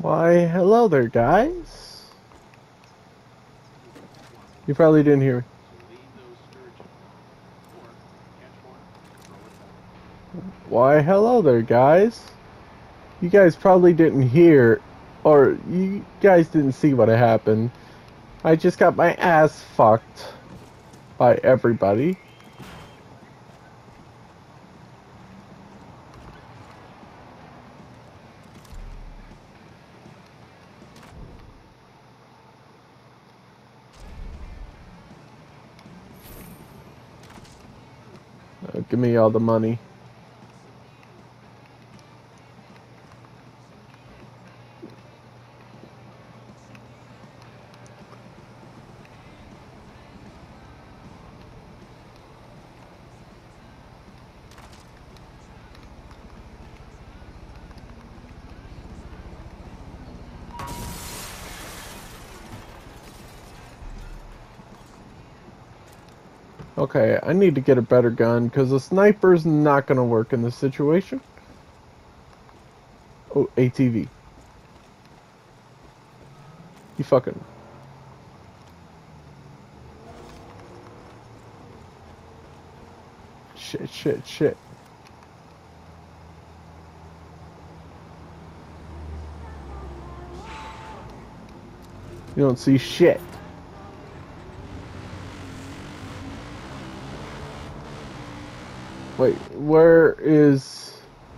Why, hello there, guys. You probably didn't hear me. Why, hello there, guys. You guys probably didn't hear, or you guys didn't see what happened. I just got my ass fucked by everybody. Give me all the money. Okay, I need to get a better gun, because a sniper's not gonna work in this situation. Oh, ATV. You fucking... Shit, shit, shit. You don't see shit. Wait, where is...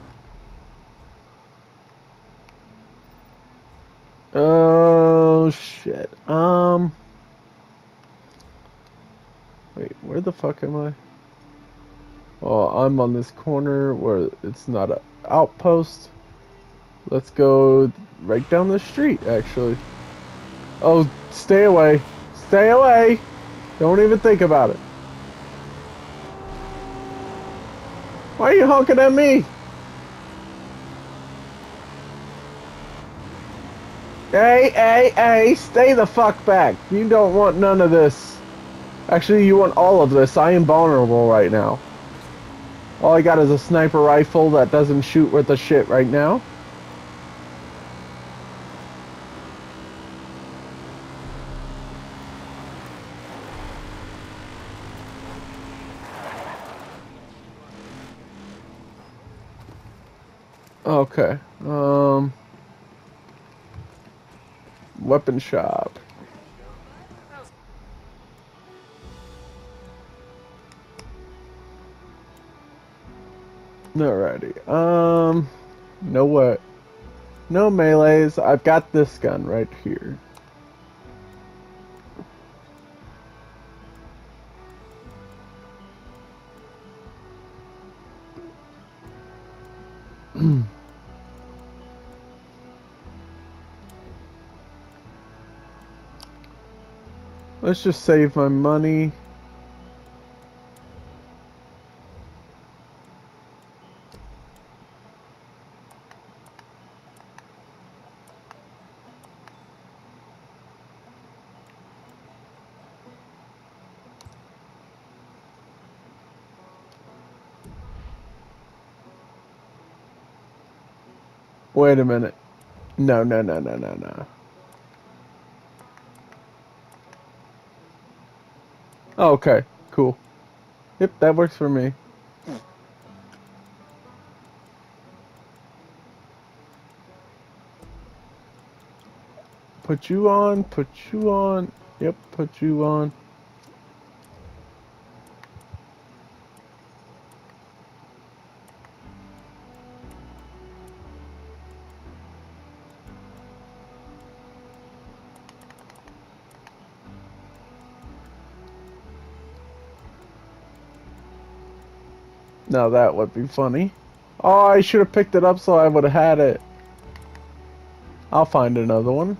Oh, shit. Wait, where the fuck am I? Oh, I'm on this corner where it's not an outpost. Let's go right down the street, actually. Oh, stay away. Stay away! Don't even think about it. Why are you honking at me? Hey, hey, hey, stay the fuck back. You don't want none of this. Actually, you want all of this. I am vulnerable right now. All I got is a sniper rifle that doesn't shoot worth a shit right now. Okay. Weapon shop. Alrighty. No what? No melees. I've got this gun right here. Let's just save my money. Wait a minute. No, no, no, no, no, no. Oh, okay, cool. Yep, that works for me. Put you on, put you on. Yep, put you on. Now that would be funny. Oh, I should have picked it up so I would have had it. I'll find another one.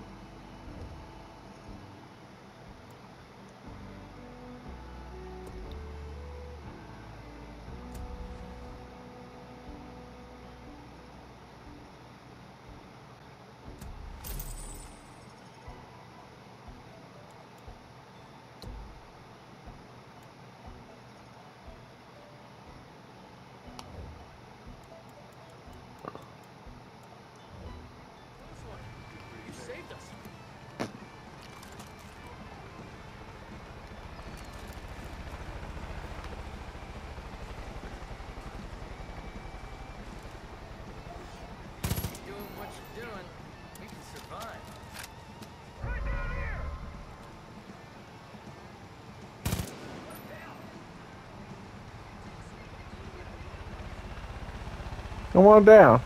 doing, we can survive. Come on down.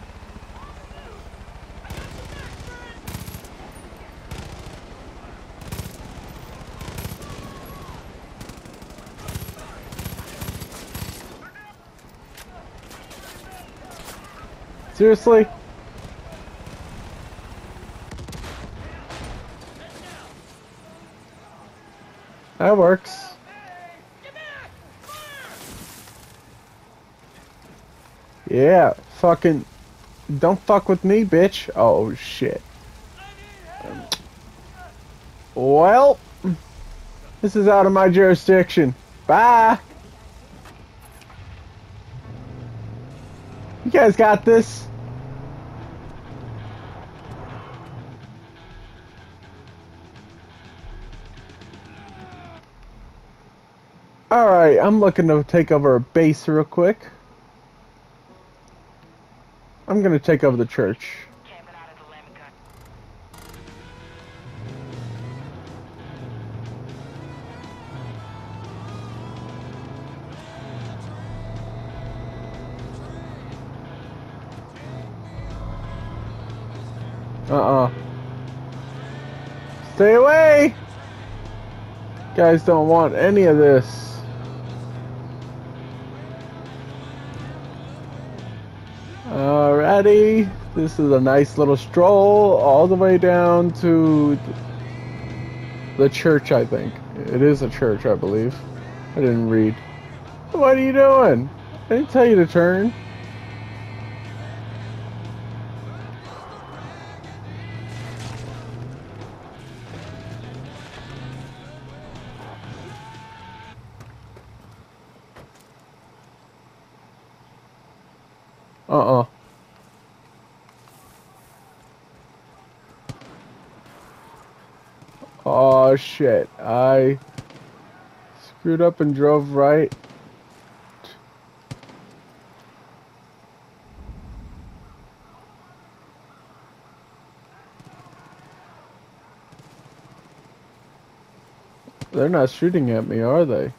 Seriously? That works. Yeah, fucking don't fuck with me, bitch. Oh shit. Well, this is out of my jurisdiction. Bye. You guys got this. Alright, I'm looking to take over a base real quick. I'm gonna take over the church. Uh-uh. Stay away! Guys don't want any of this. Alrighty. This is a nice little stroll all the way down to the church, I think. It is a church, I believe. I didn't read. What are you doing? I didn't tell you to turn. Uh-uh. Oh shit. I screwed up and drove right. They're not shooting at me, are they?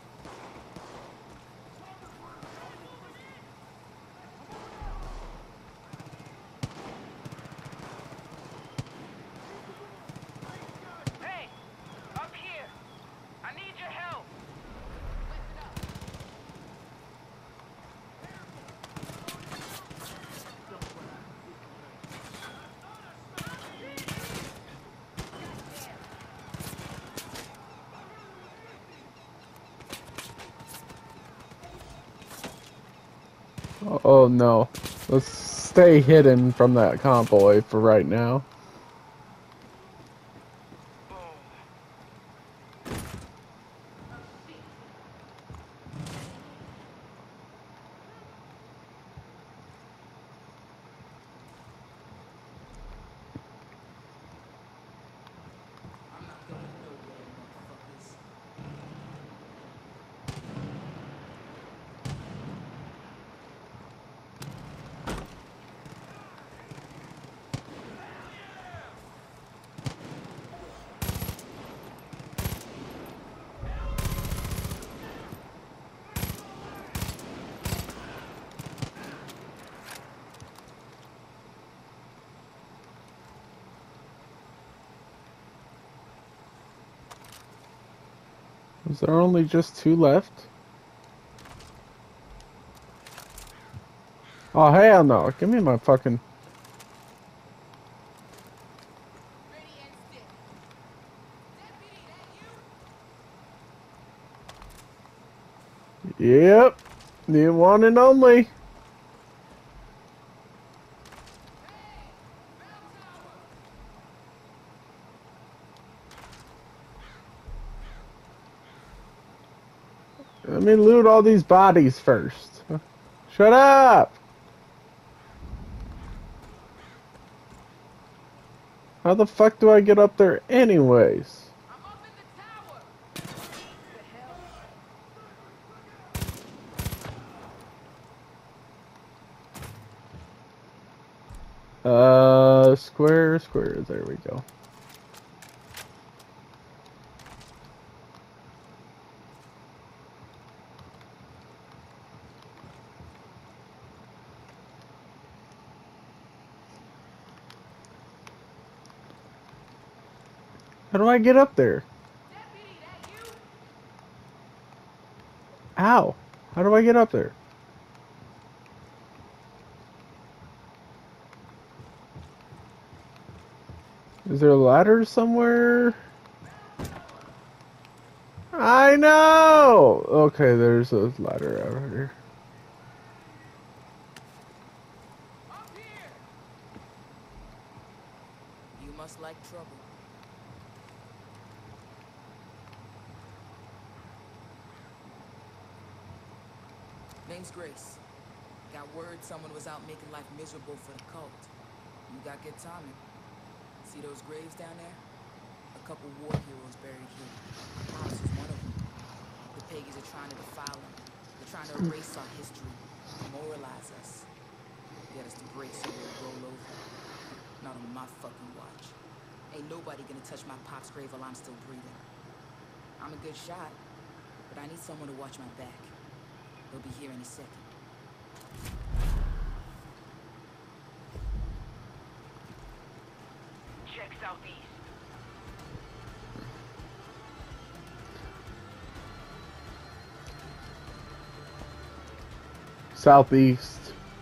Hey, up here. I need your help. Oh no. Let's stay hidden from that convoy for right now. Is there only just 2 left? Oh hell no. Give me my fucking... Yep. The one and only. Let me loot all these bodies first. Shut up! How the fuck do I get up there anyways? I'm up in the tower. Square. There we go. How do I get up there? Deputy, that you? Ow! How do I get up there? Is there a ladder somewhere? I know! Okay, there's a ladder out here. Up here! You must like trouble. Name's Grace. Got word someone was out making life miserable for the cult. You got good timing. See those graves down there? A couple war heroes buried here. Ours is one of them. The pagans are trying to defile them. They're trying to erase our history, demoralize us, get us to break so we'll roll over. Not on my fucking watch. Ain't nobody gonna touch my pop's grave while I'm still breathing. I'm a good shot, but I need someone to watch my back. They'll be here in a second. Check southeast. Southeast.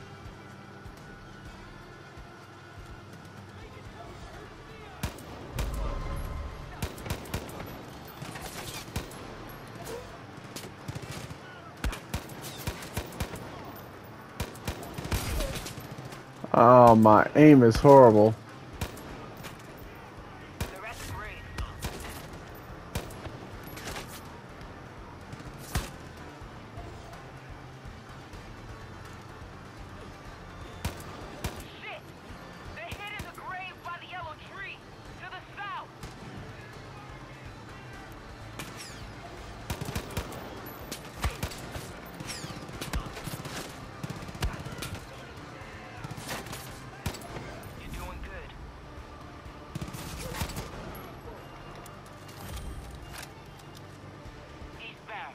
Oh, my aim is horrible. They're at the grave. Shit! They're hitting the grave by the yellow tree! To the south! You're doing good. Eastbound.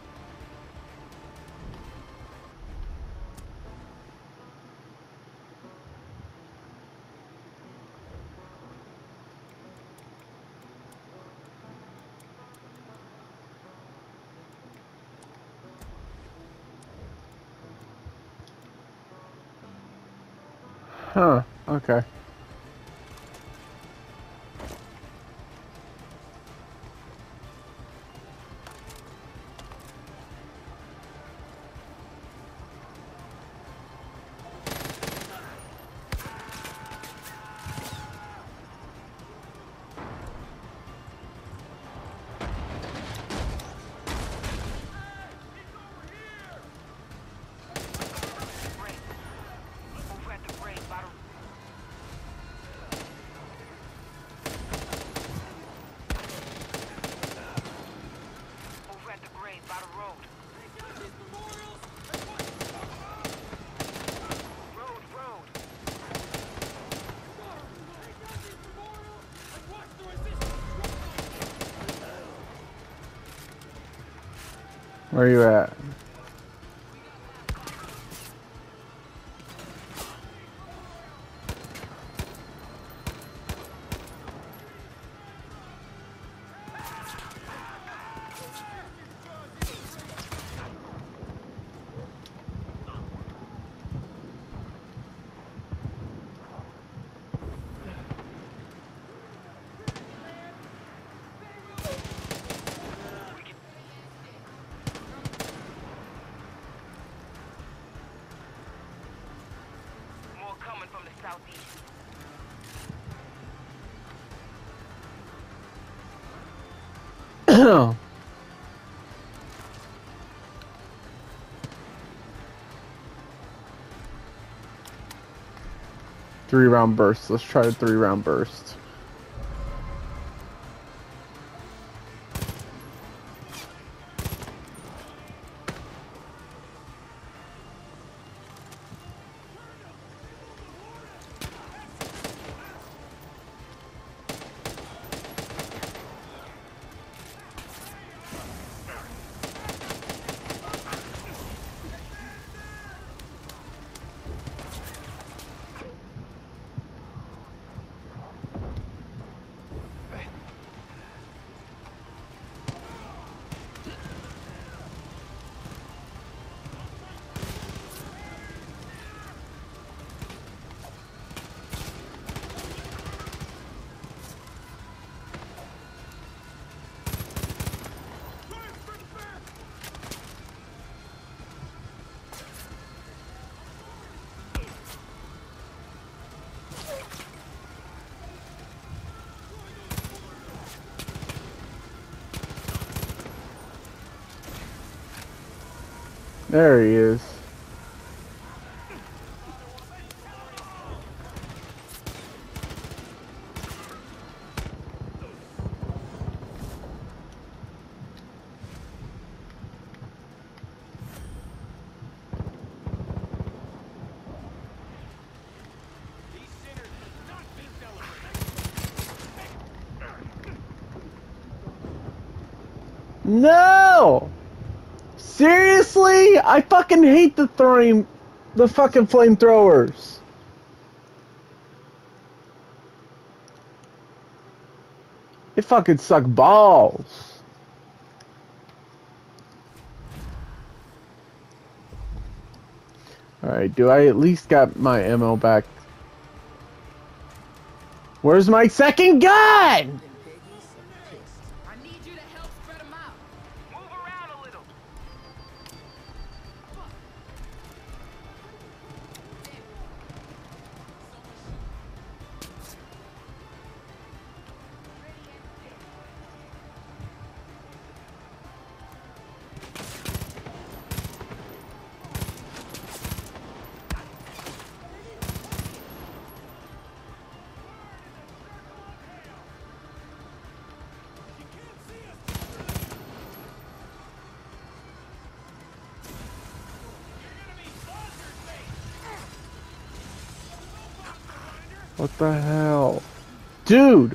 Huh, okay. Grave. Over at the grave by the... Over at the grave by the road. Road. Where are you at? More coming from the southeast. Three-round burst. Let's try the three-round burst. There he is. No! Seriously? I fucking hate the fucking flamethrowers. They fucking suck balls. Alright, do I at least got my ammo back? Where's my second gun? I need you to help spread them out. Move around a little. What the hell? Dude!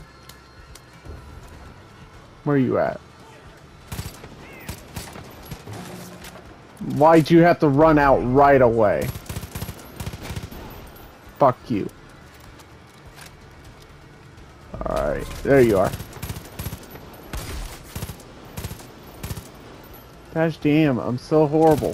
Where you at? Why'd you have to run out right away? Fuck you. Alright, there you are. Gosh damn, I'm so horrible.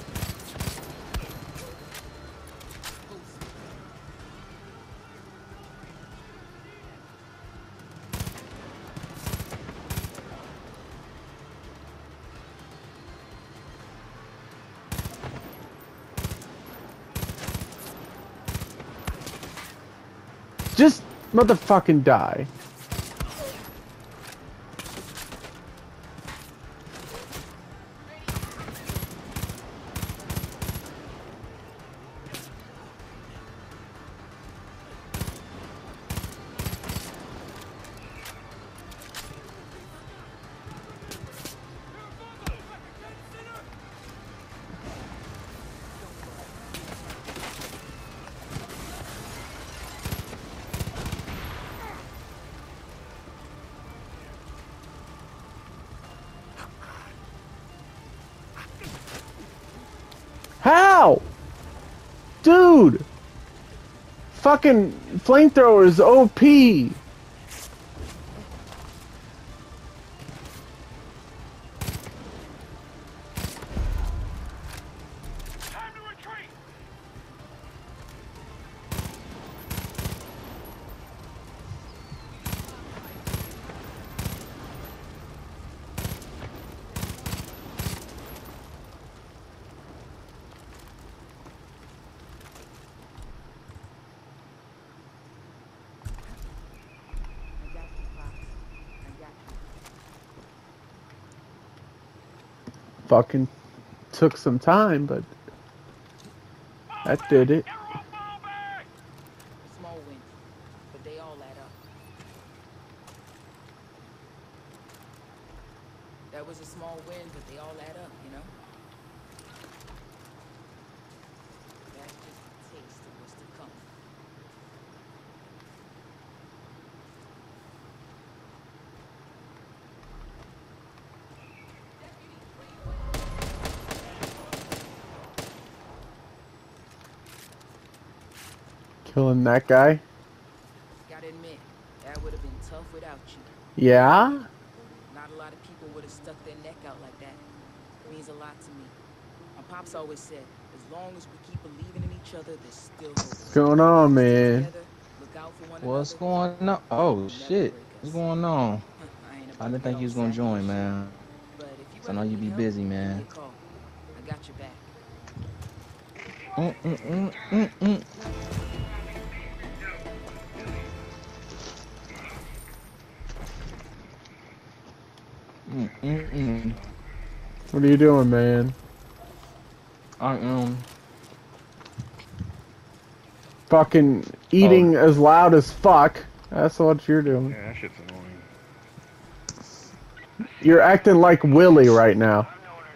Just motherfucking die. How? Dude! Fucking flamethrowers OP! Time to retreat. Fucking took some time, but that did it. Everyone fall back. Small wins, but they all add up. That was a small win, but they all add up, you know? That's just a taste of what's to come. Killing that guy. Gotta admit, that would have been tough without you. Yeah? Not a lot of people would have stuck their neck out like that. It means a lot to me. My pops always said, as long as we keep believing in each other, there's still hope. What's going on, man? Together, look out for one What's another. going on? Oh Never shit. break us. What's going on? I ain't I about didn't to think get you was all gonna sappy join, and shit. man. But if you So I know ever you need be help, busy, give me man. a call. I got your back. What are you doing, man? I am. Fucking eating as loud as fuck. That's what you're doing. Yeah, that shit's annoying. You're acting like Willie right now.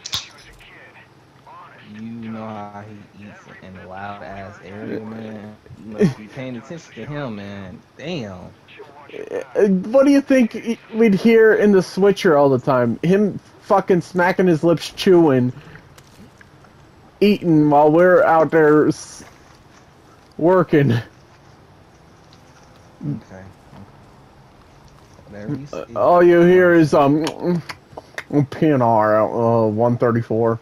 You know how he eats in a loud ass area, man. You must be paying attention to him, man. Damn. What do you think we'd hear in the switcher all the time? Him fucking smacking his lips, chewing, eating while we're out there working. Okay. Whatever you see. All you hear is PNR 134.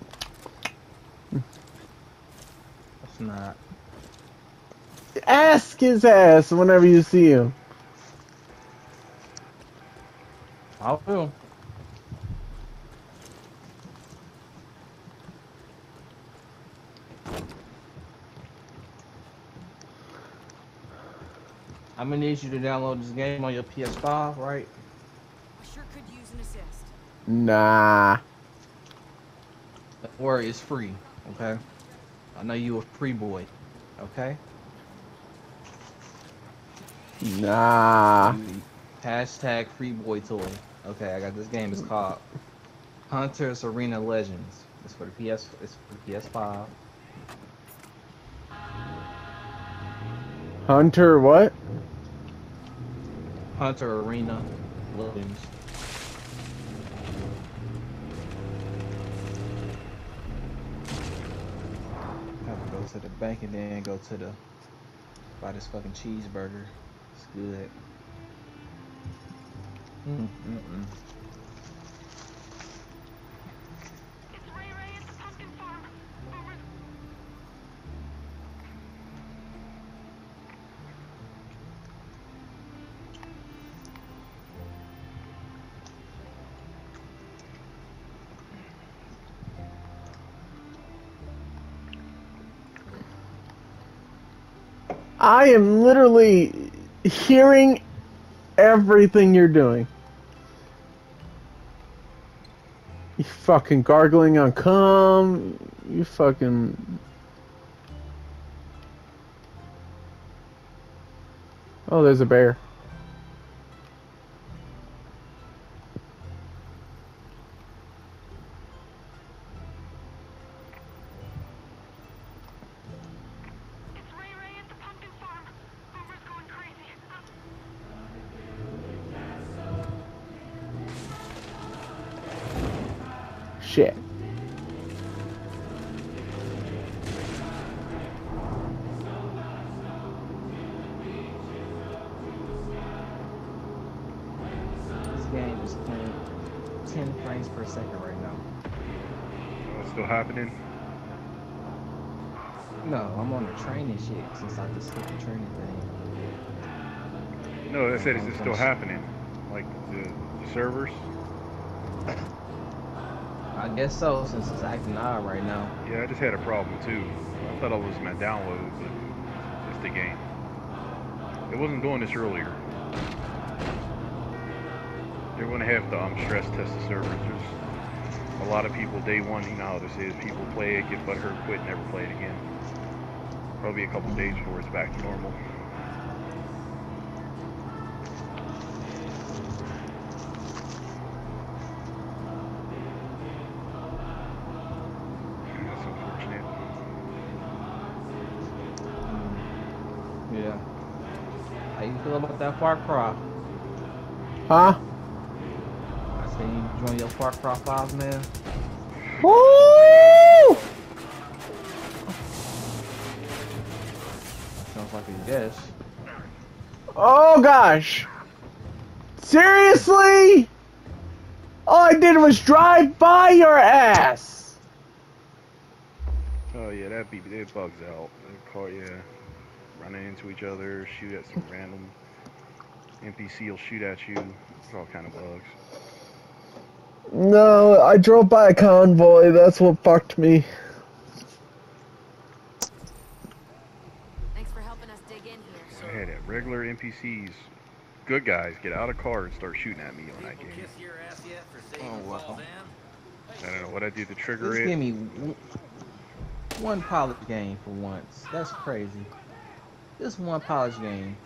It's not. Ask his ass whenever you see him. I will. I'm gonna need you to download this game on your PS5, right? I sure could use an assist. Nah. Don't worry, it's free, okay? I know you a free boy, okay? Nah. Hashtag free boy toy. Okay, I got this game. It's called Hunter's Arena Legends. It's for the PS. It's for the PS5. Hunter, what? Hunter Arena Legends. Have to go to the bank and then go to the buy this fucking cheeseburger. It's good. It's Ray Ray at the pumpkin farm. Over. I am literally hearing everything you're doing. You fucking gargling on cum. You fucking... Oh, there's a bear. It's Ray Ray at the pumpkin farm. Homer's going crazy. Shit. This game is playing 10 frames per second right now. Oh, it's still happening? No, I'm on the training shit since I just hit the training thing. No, I said, is it still happening? Like the servers? I guess so, since it's acting odd right now. Yeah, I just had a problem too. I thought I was my download, but it's the game. It wasn't doing this earlier. They're going to have to stress test the servers. There's a lot of people day one, you know how this is. People play it, get butthurt, quit, never play it again. Probably a couple days before it's back to normal. That's unfortunate. Yeah. How you feel about that Far Cry? Huh? I say you join your Far Cry 5, man. Woo! Sounds like a yes. Oh gosh. Seriously? All I did was drive by your ass. Oh yeah, it bugs out. They call running into each other, shoot at some random NPC will shoot at you. It's all kind of bugs. No, I drove by a convoy. That's what fucked me. Thanks for helping us dig in here. I had it. Regular NPCs, good guys, get out of car and start shooting at me on that game. Oh, wow. I don't know what I do to trigger Just it. give me One polished game for once. That's crazy. Just one polished game.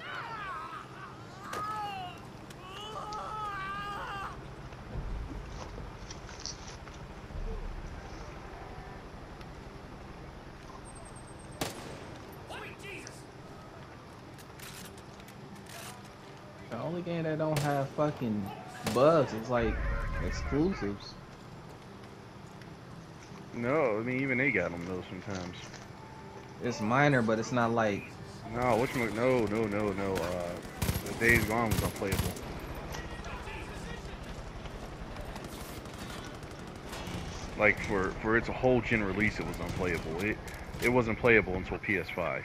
The only game that don't have fucking bugs is like exclusives. No, I mean even they got them though sometimes. It's minor, but it's not like No, no. The Days Gone was unplayable. Like for its a whole gen release, it was unplayable. It wasn't playable until PS5.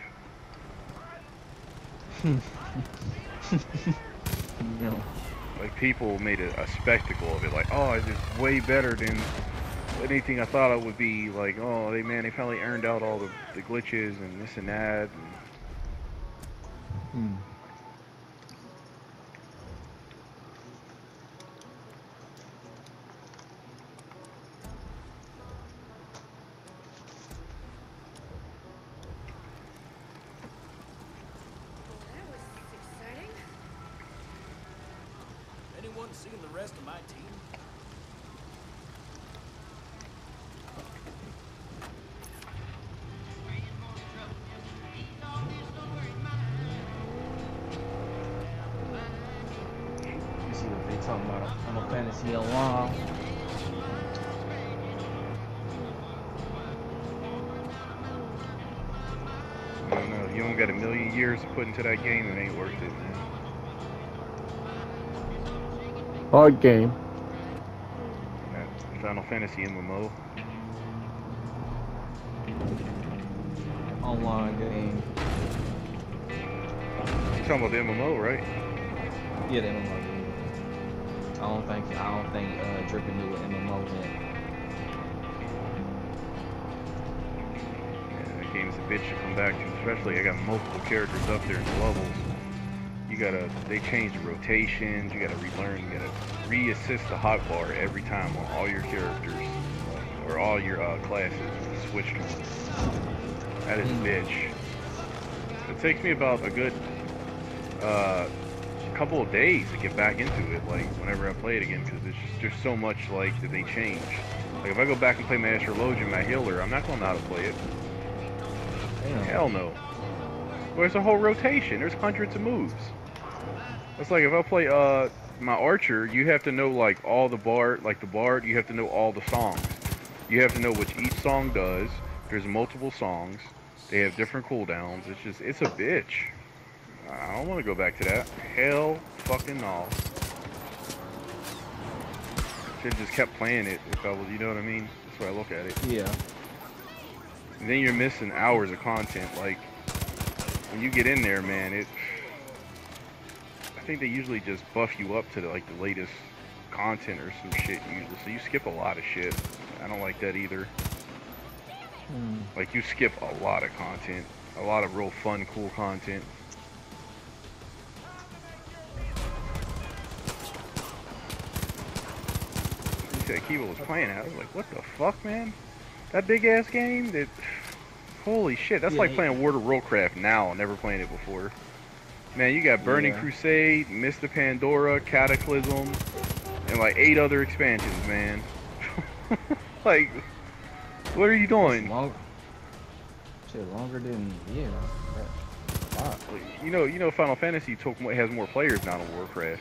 no. Like people made a spectacle of it. Like, oh, it's way better than anything I thought it would be. Like, oh, they finally earned out all the glitches and this and that. Hmm. That was exciting. Anyone seen the rest of my team? You see what they talking about? Final Fantasy Online. I don't know. If you don't got a million years to put into that game, it ain't worth it, man. Hard game. That Final Fantasy MMO. Online game. You talking about the MMO, right? Yeah, the MMO game. I don't think Drippin knew what MMO meant. Yeah, that game's a bitch to come back to. Especially, I got multiple characters up there in the levels. They changed the rotations. You gotta relearn. You gotta reassist the hotbar every time on all your characters or all your classes when you switch to them. That is a bitch. It takes me about a good couple of days to get back into it. Like whenever I play it again, because it's just so much like that they change. Like if I go back and play my Astrologian, my healer, I'm not gonna know how to play it. Damn. Hell no. Well, there's a whole rotation. There's hundreds of moves. It's like if I play my archer, you have to know like all the bard, you have to know all the songs. You have to know what each song does. There's multiple songs. They have different cooldowns. It's a bitch. I don't want to go back to that. Hell fucking no. Should've just kept playing it if I was, you know what I mean? That's why I look at it. Yeah. And then you're missing hours of content. Like, when you get in there, man, I think they usually just buff you up to the latest content or some shit usually. So you skip a lot of shit. I don't like that either. Like, you skip a lot of content. A lot of real fun, cool content. You said Kiva was playing it. I was like, what the fuck, man? That big ass game? Holy shit, that's like playing World of Warcraft now, never playing it before. Man, you got Burning Crusade, Mist of Pandora, Cataclysm, and like 8 other expansions, man. Like, what are you doing? Longer than wow. You know, Final Fantasy has more players now than Warcraft.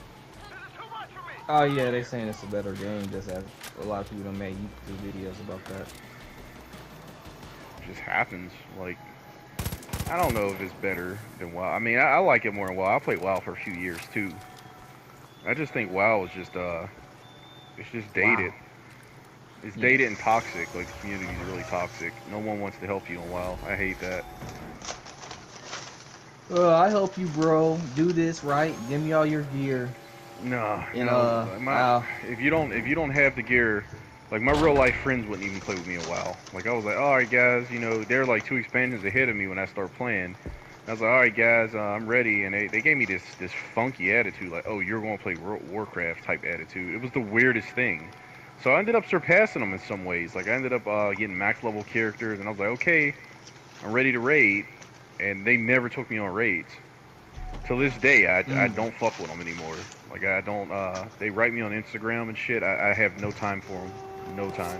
Oh yeah, they saying it's a better game. Just as a lot of people don't make YouTube videos about that. It just happens. Like, I don't know if it's better than WoW. I mean, I like it more than WoW. I played WoW for a few years too. I just think WoW is just it's just dated. Wow. It's dated and toxic. Like, the community is really toxic. No one wants to help you on WoW. I hate that. I help you, bro. Do this right. Give me all your gear. No, WoW. If you don't have the gear, like my real life friends wouldn't even play with me in WoW. Like I was like, all right guys, you know, they're like 2 expansions ahead of me when I start playing. I was like, all right guys, I'm ready, and they gave me this funky attitude, like, oh, you're gonna play Warcraft type attitude. It was the weirdest thing. So I ended up surpassing them in some ways. Like I ended up getting max level characters, and I was like, okay, I'm ready to raid, and they never took me on raids. Till this day, I don't fuck with them anymore. Like I don't. They write me on Instagram and shit. I have no time for them. No time.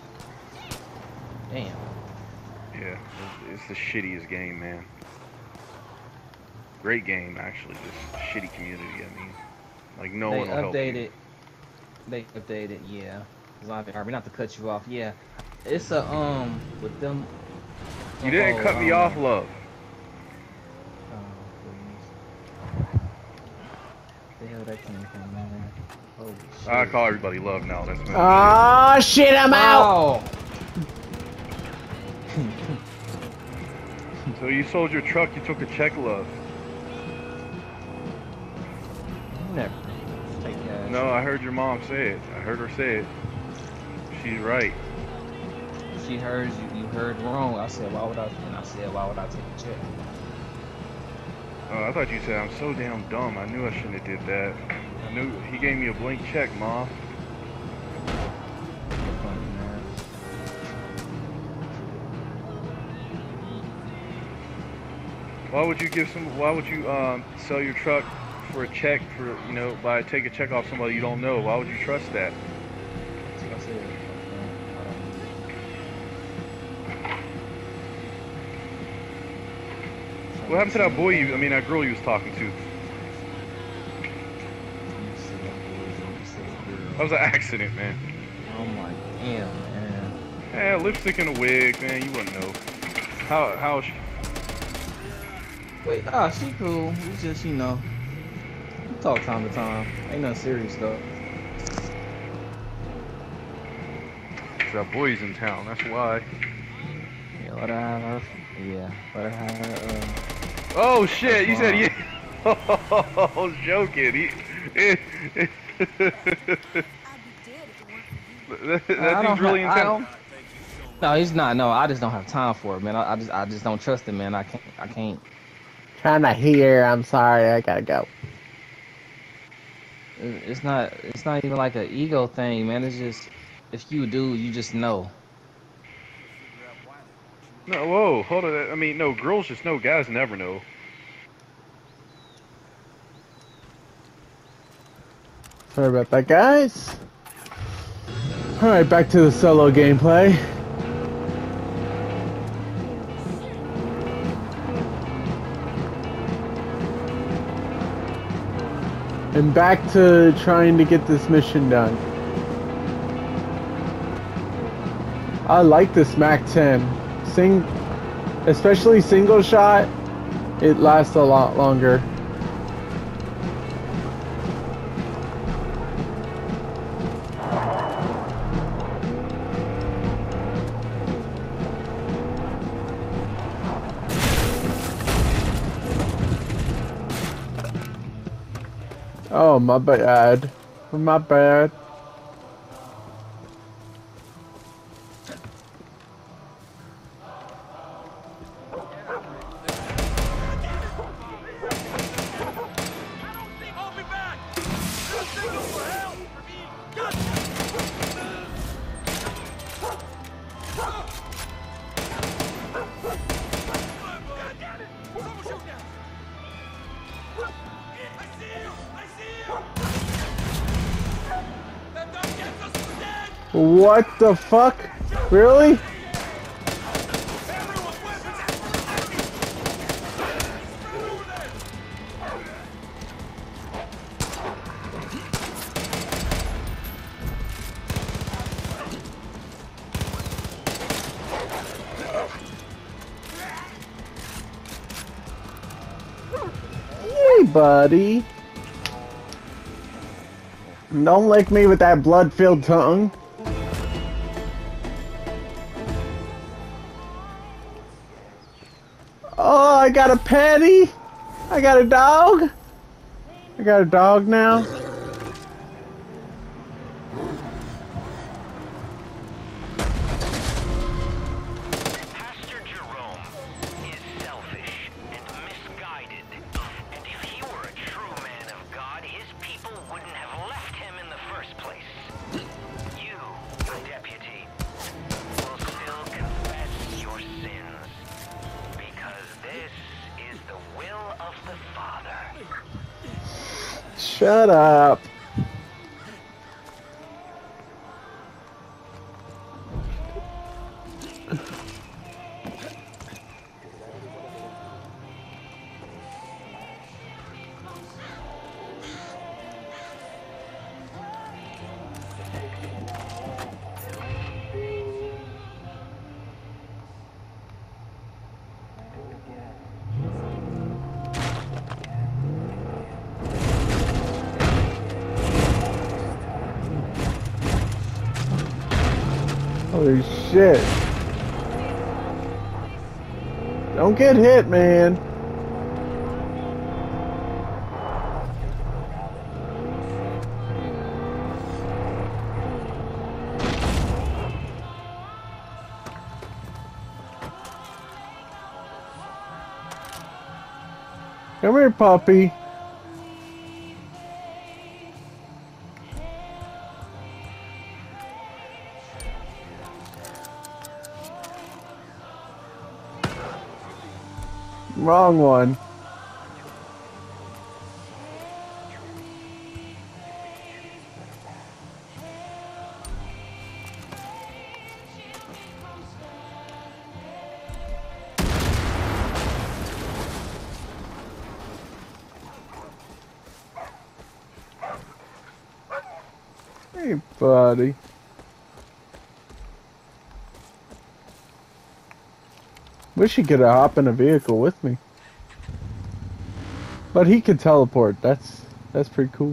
Damn. Yeah, it's the shittiest game, man. Great game, actually. Just shitty community. I mean, like no They one will help you. updated. They updated, yeah. Army, not to cut you off, yeah. It's a with them. You didn't cut me off, love. Oh, please. The hell that came from, man? Holy shit. I call everybody love now. That's my Ah, shit, I'm out! So you sold your truck, you took a check, love. Never. Take that. No, I heard your mom say it. I heard her say it. She's right. She heard you. You heard wrong. I said, why would I? And I said, why would I take a check? Oh, I thought you said I'm so damn dumb. I knew I shouldn't have did that. I knew he gave me a blank check, ma. Funny, man. Why would you give some? Why would you sell your truck for a check for take a check off somebody you don't know? Why would you trust that? That's what I said. What happened to that boy? That girl you was talking to? That was an accident, man. Oh my damn, man. Yeah, lipstick and a wig, man. You wouldn't know. How? Wait, she cool. It's just, we talk time to time. Ain't nothing serious though. That boy's in town. That's why. Yeah, let her have her. Yeah, let her have her. Oh shit! You said yeah. I was joking. That dude's really in town. No, he's not. No, I just don't have time for it, man. I just don't trust him, man. I can't. Trying to hear. I'm sorry. I gotta go. It's not even like an ego thing, man. It's just if you do, you just know. No, whoa, hold on. No, girls just know. Guys never know. Sorry about that, guys. Alright, back to the solo gameplay. And back to trying to get this mission done. I like this MAC-10. Especially single shot, it lasts a lot longer. Oh, my bad. My bad. What the fuck? Really? Hey, buddy. Don't lick me with that blood-filled tongue. Oh, I got a petty. I got a dog. I got a dog now. Pastor Jerome is selfish and misguided. And if he were a true man of God, his people wouldn't have left him in the first place. You Shut up. Holy shit. Don't get hit, man. Come here, puppy. Wrong one. Hey, buddy. Wish he could hop in a vehicle with me. But he can teleport. That's pretty cool.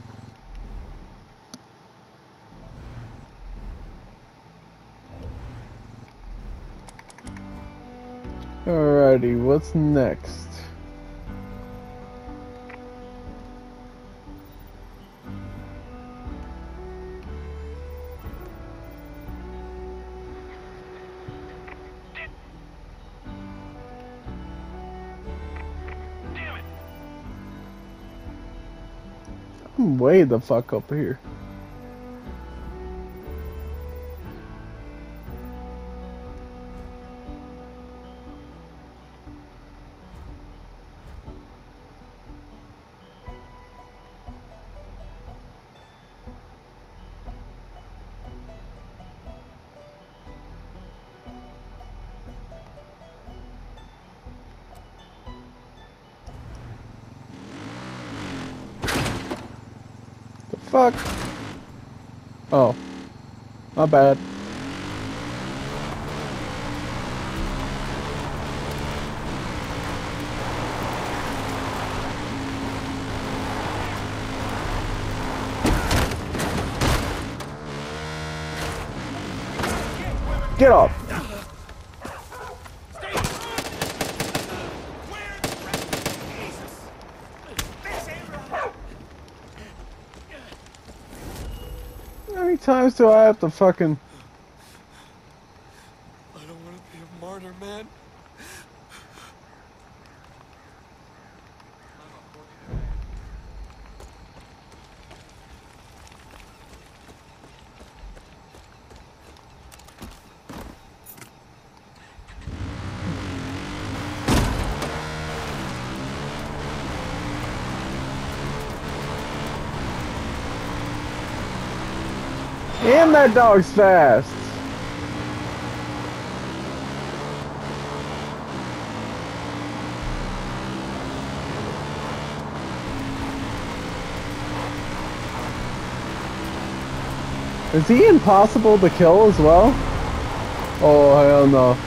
Alrighty, what's next? I'm way the fuck up here. Fuck. Oh. My bad. Get off. How many times do I have to fucking... I don't want to be a martyr, man. And that dog's fast. Is he impossible to kill as well? Oh, hell no.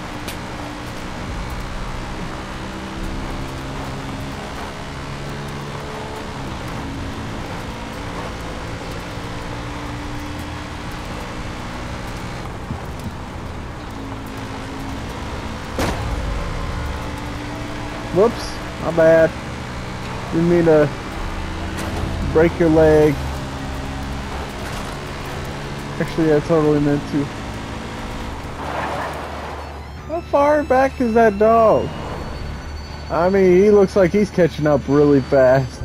Whoops, my bad. Didn't mean to break your leg. Actually, I totally meant to. How far back is that dog? I mean, he looks like he's catching up really fast.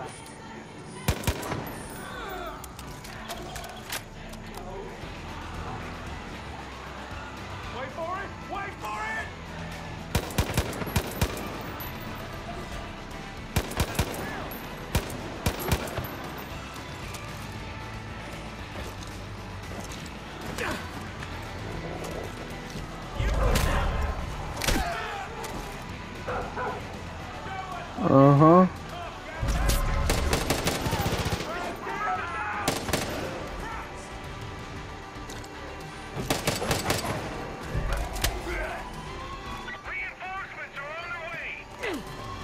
Wait for it! Wait for it! Uh-huh. Reinforcements are on their way!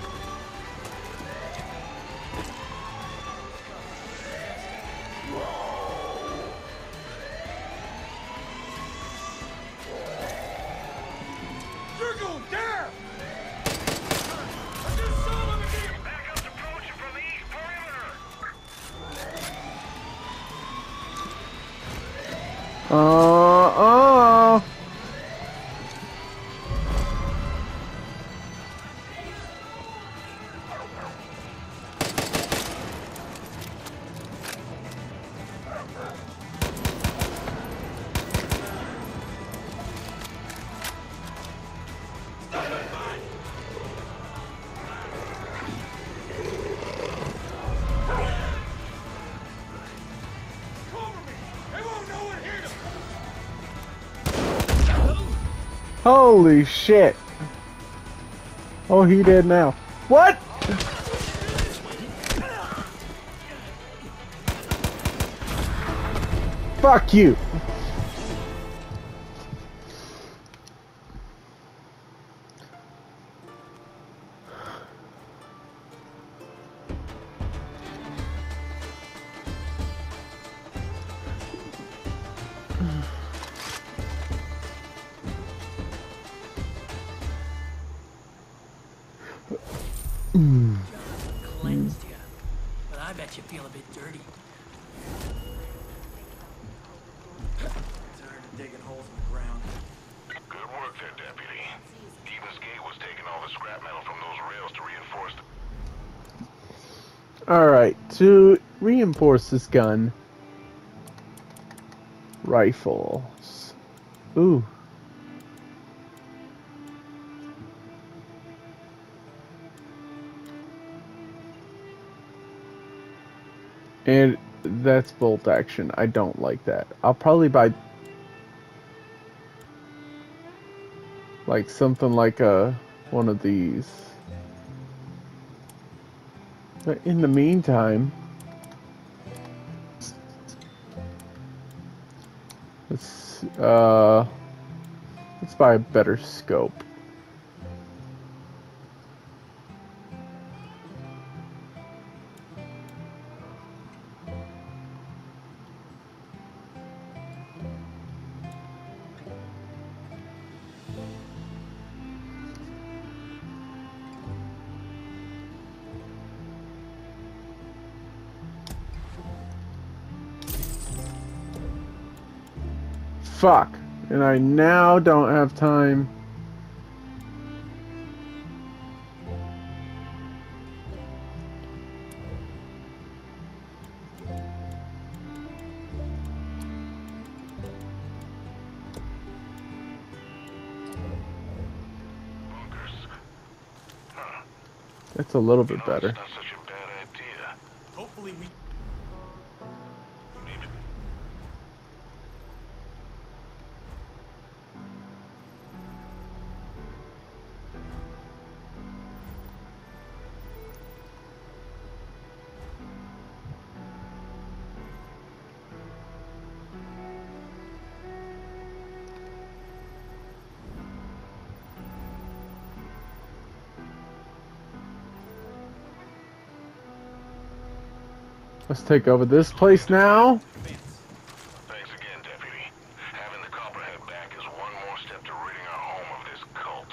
You're going down! Backups approaching from the east perimeter! Uh-uh. Holy shit. Oh, he did now. What? Fuck you. Cleansed you, but I bet you feel a bit dirty. Tired of digging holes in the ground. Good work there, Deputy. Stevens Gate was taking all the scrap metal from those rails to reinforce the... Alright, to reinforce this gun, rifles. Ooh. And that's bolt action. I don't like that. I'll probably buy like something like one of these. But in the meantime, let's buy a better scope. Fuck. And I now don't have time. bunkers. Huh. That's a little bit better. It's not such a bad idea. Hopefully we... Maybe. Let's take over this place now. Thanks again, Deputy. Having the Copperhead back is one more step to ridding our home of this cult.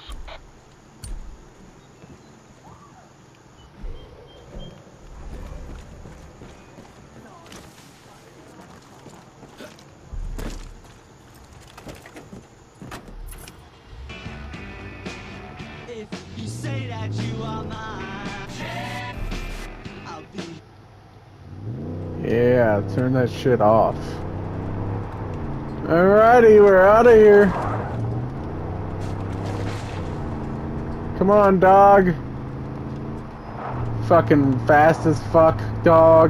If you say that you are mine, I'll be Yeah, turn that shit off. Alrighty, we're out of here. Come on, dog. Fucking fast as fuck, dog.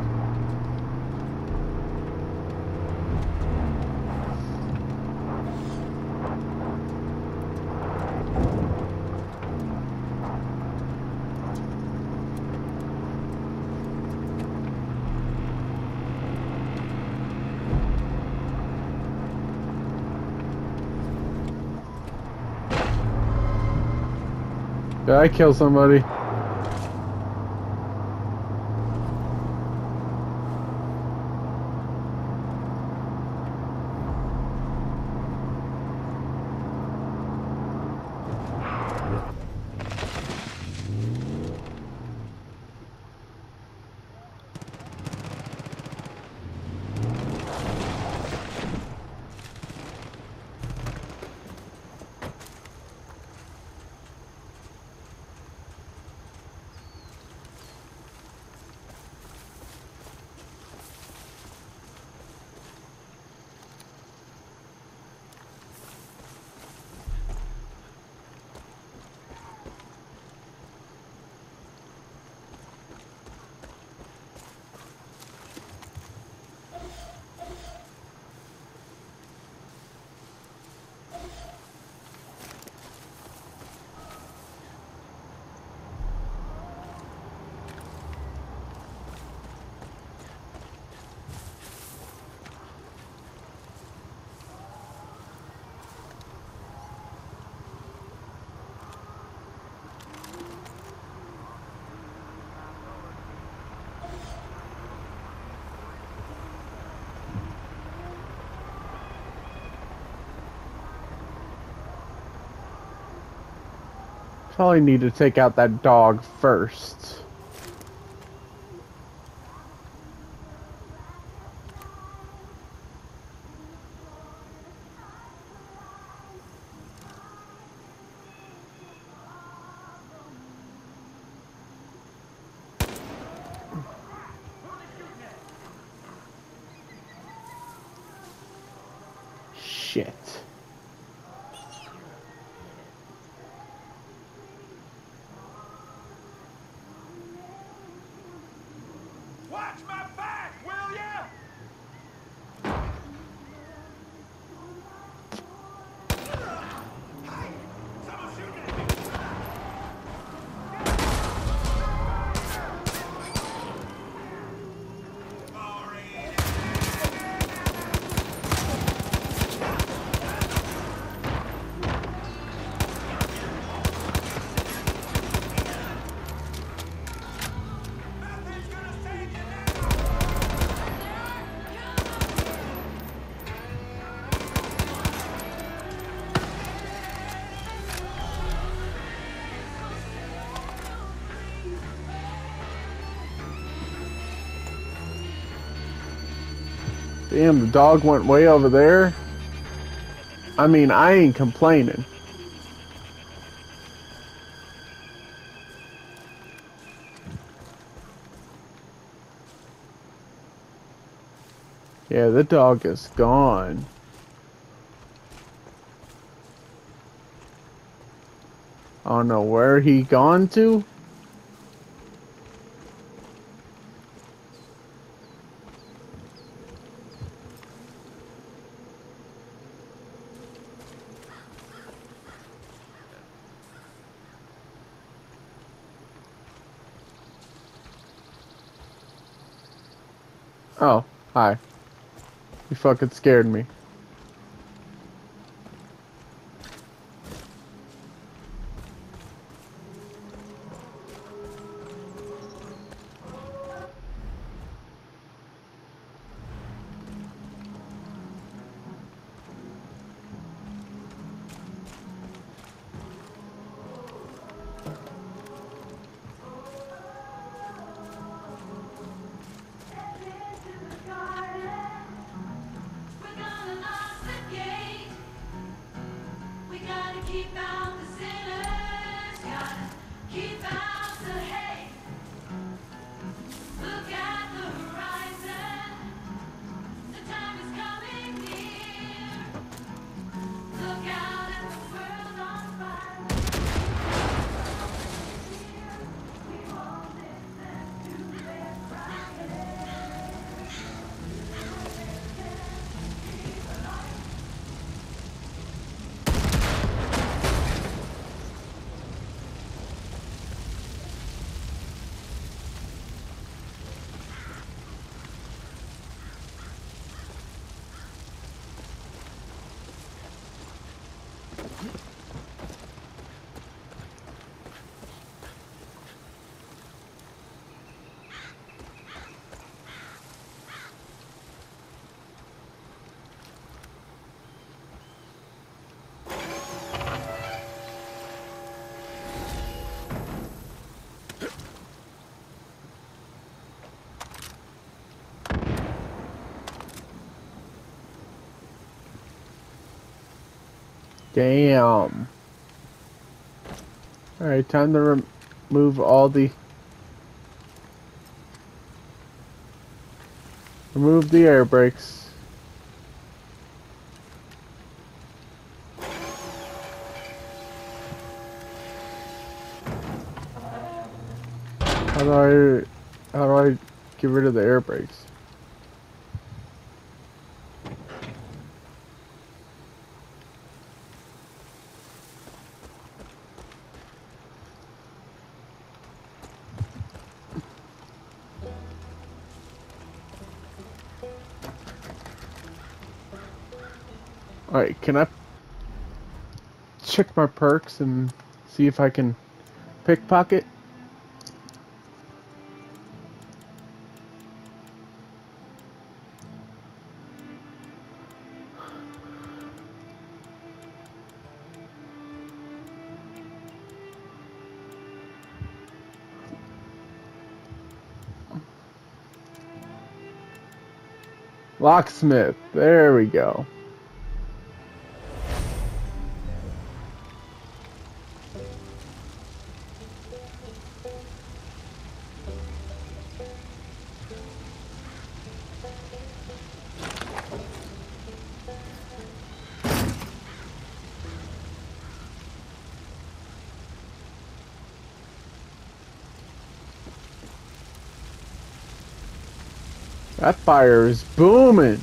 Did I kill somebody? Probably need to take out that dog first. Shit. Watch my back, will ya? Someone's shooting at me. Nothing's gonna save you now. Damn, the dog went way over there. I mean, I ain't complaining. Yeah, the dog is gone. I don't know where he gone to. Oh, hi. You fucking scared me. We're gonna lock the gate. We gotta keep out the sinners. Gotta keep out the hate. Look at the horizon. Damn. Alright, time to remove all the... Remove the air brakes. How do I get rid of the air brakes? Alright, can I check my perks and see if I can pickpocket? Locksmith, there we go. That fire is booming.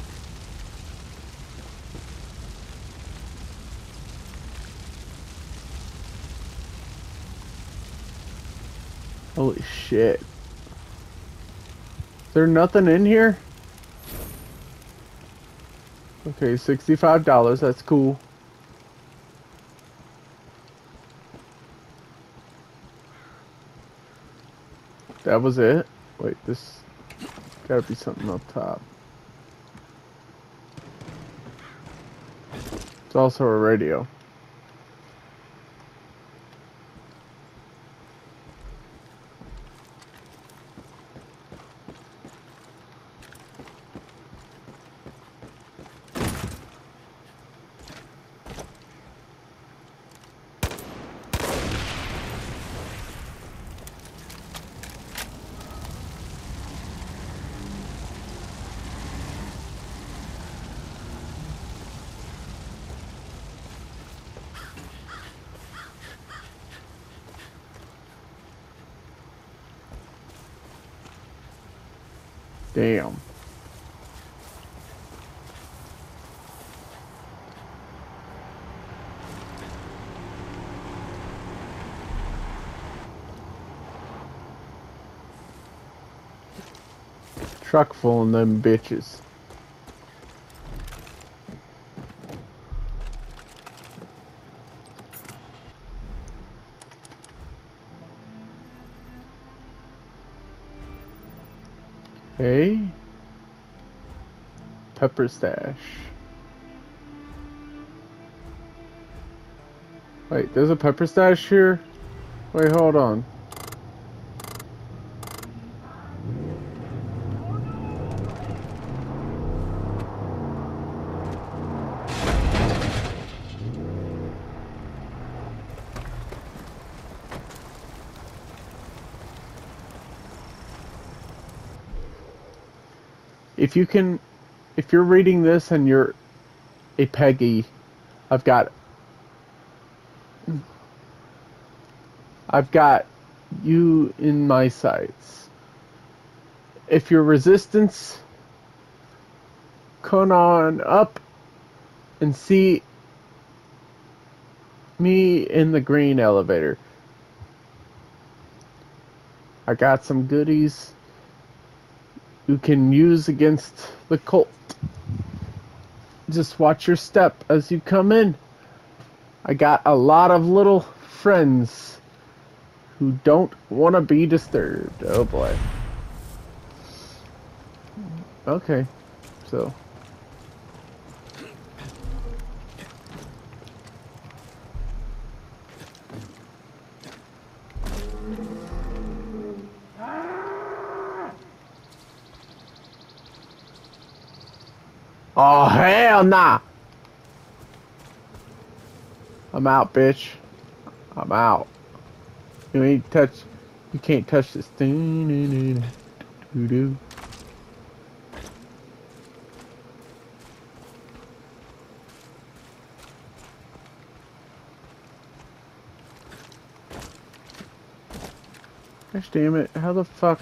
Holy shit. Is there nothing in here? Okay, $65, that's cool. That was it? Wait, this gotta be something up top. It's also a radio. Damn. Truck full of them bitches. Okay. Pepper stash. Wait, there's a pepper stash here? Wait, hold on. If you're reading this and you're a Peggy, I've got you in my sights. If you're Resistance, come on up and see me in the green elevator. I got some goodies you can use against the cult. Just watch your step as you come in. I got a lot of little friends who don't want to be disturbed. Oh boy. Okay, so. Oh hell nah! I'm out, bitch. I'm out. You can't touch this thing. Doo-doo. Gosh damn it, how the fuck?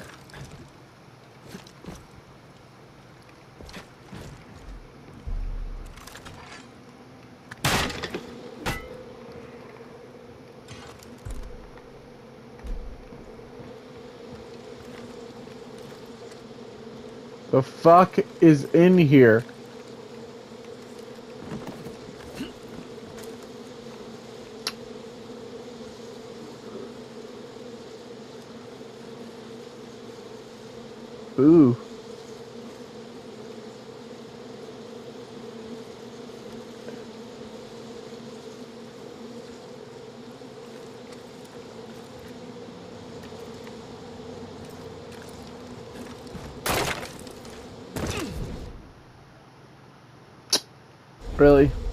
The fuck is in here? Ooh. Really?